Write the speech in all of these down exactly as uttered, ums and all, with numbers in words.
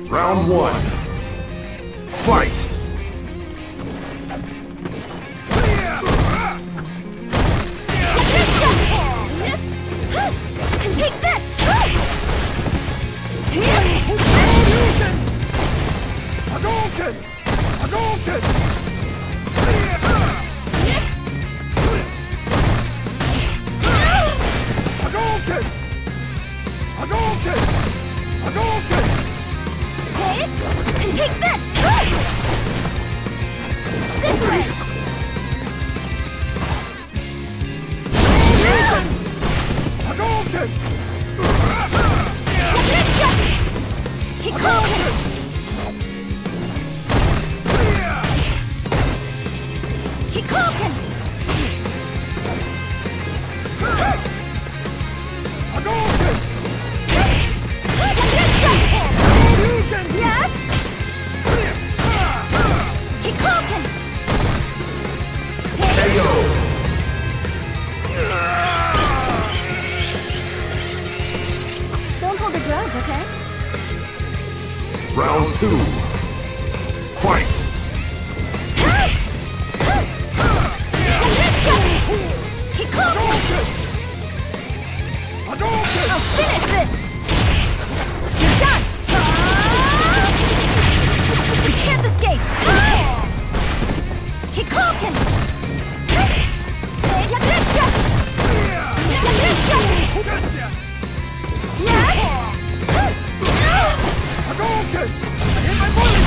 Round one. Fight! And take this! Hadouken! Hadouken! Hadouken! Hadouken! Hadouken! Take and take this! This way! Hadouken! Keep calm! Keep calm! Hadouken! Yeah? Keep calm! K O! Don't hold a grudge, okay? Round two. Fight! Keep calm! Hadouken! I'll finish this! You're done! You can't escape! Keep calm! Hadouken! I hit my bullet!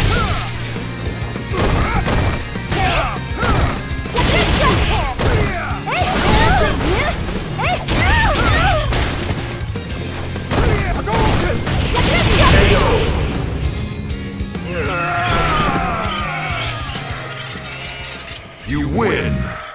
Hadouken! K O! You win!